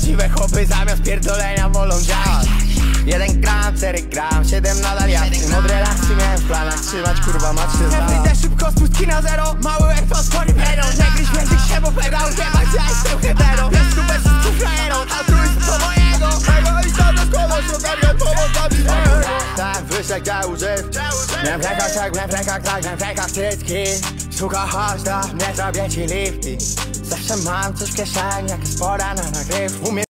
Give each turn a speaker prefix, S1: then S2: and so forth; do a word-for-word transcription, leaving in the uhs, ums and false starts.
S1: Prawdziwe chłopy zamiast pierdolenia wolą działać. Jeden gram, cztery gram, siedem nadal jasny. Od relacji miałem w planach trzymać kurwa macie za. Wyjdę szybko, spustki na zero. Mały łeb to skory pedał. Nie gryź między się, bo pedał jebać, ja jestem hetero. Jest tu bez wszystkich frajerą, altruizm to mojego. Egoista to składasz, ogarniam pomocami mojego. Tak, wyszek działu żyw. Miałem w rękach tak, miałem w rękach tak, miałem w rękach cycki. Suka chodź, to nie zrobię ci lifty. Zawsze mam coś w kieszeni, jak jest pora na nagryw.